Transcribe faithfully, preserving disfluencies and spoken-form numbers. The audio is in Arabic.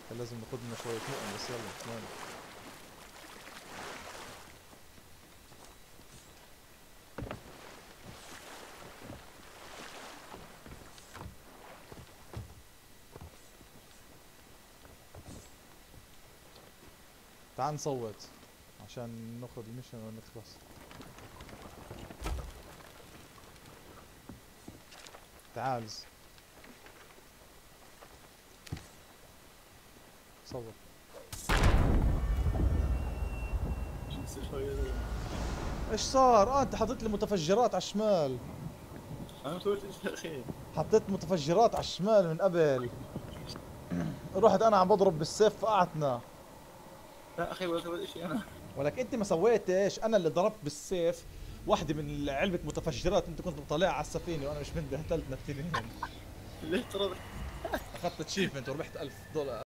كان لازم ناخذ لنا شوية مؤن، بس يلا مش مهم. تعال نصوت عشان ناخذ المشن ونخلص. تعال صوت. ايش صار؟ اه انت حطيت لي متفجرات على الشمال. انا ما سويت شيء يا اخي. حطيت متفجرات على الشمال من قبل. رحت انا عم بضرب بالسيف فقعتنا. لا اخي ولا سويت شيء انا. ولك انت ما سويتش، انا اللي ضربت بالسيف واحدة من علبة متفجرات انت كنت مطلعها على السفينة وانا مش منبه، قتلتنا اثنين. ليه ترى؟ اخذت اتشيفمنت وربحت ألف دولار.